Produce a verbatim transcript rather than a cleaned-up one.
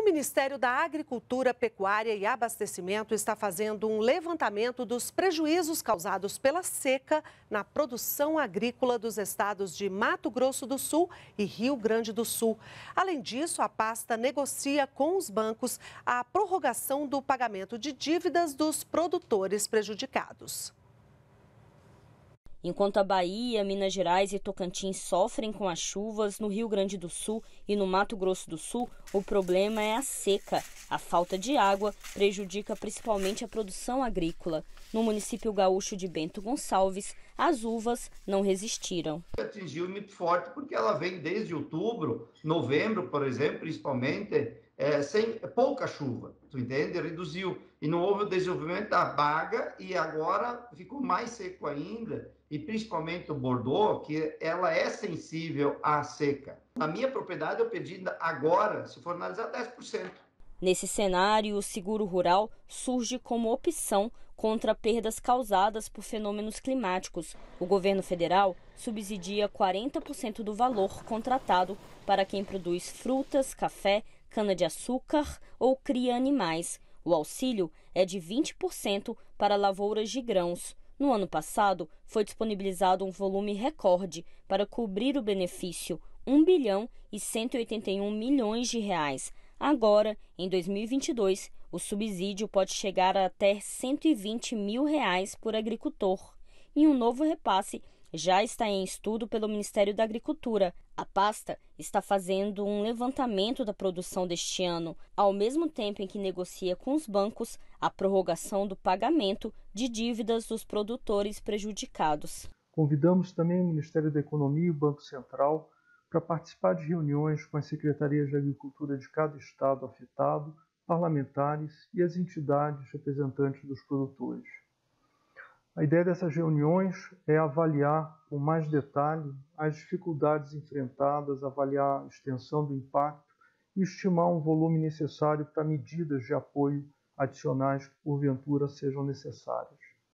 O Ministério da Agricultura, Pecuária e Abastecimento está fazendo um levantamento dos prejuízos causados pela seca na produção agrícola dos estados de Mato Grosso do Sul e Rio Grande do Sul. Além disso, a pasta negocia com os bancos a prorrogação do pagamento de dívidas dos produtores prejudicados. Enquanto a Bahia, Minas Gerais e Tocantins sofrem com as chuvas, no Rio Grande do Sul e no Mato Grosso do Sul, o problema é a seca. A falta de água prejudica principalmente a produção agrícola. No município gaúcho de Bento Gonçalves, as uvas não resistiram. Atingiu muito forte porque ela vem desde outubro, novembro, por exemplo, principalmente, é, sem pouca chuva, tu entende? Reduziu e não houve o desenvolvimento da baga e agora ficou mais seco ainda. E principalmente o Bordeaux, que ela é sensível à seca. Na minha propriedade eu perdi agora, se for analisar, dez por cento. Nesse cenário, o seguro rural surge como opção contra perdas causadas por fenômenos climáticos. O governo federal subsidia quarenta por cento do valor contratado para quem produz frutas, café, cana-de-açúcar ou cria animais. O auxílio é de vinte por cento para lavouras de grãos. No ano passado, foi disponibilizado um volume recorde para cobrir o benefício, um bilhão e cento e oitenta e um milhões de reais. Agora, em dois mil e vinte e dois, o subsídio pode chegar a até cento e vinte mil reais por agricultor. E um novo repasse já está em estudo pelo Ministério da Agricultura. A pasta está fazendo um levantamento da produção deste ano, ao mesmo tempo em que negocia com os bancos a prorrogação do pagamento de dívidas dos produtores prejudicados. Convidamos também o Ministério da Economia e o Banco Central para participar de reuniões com as secretarias de agricultura de cada estado afetado, parlamentares e as entidades representantes dos produtores. A ideia dessas reuniões é avaliar com mais detalhe as dificuldades enfrentadas, avaliar a extensão do impacto e estimar um volume necessário para medidas de apoio adicionais que porventura sejam necessárias.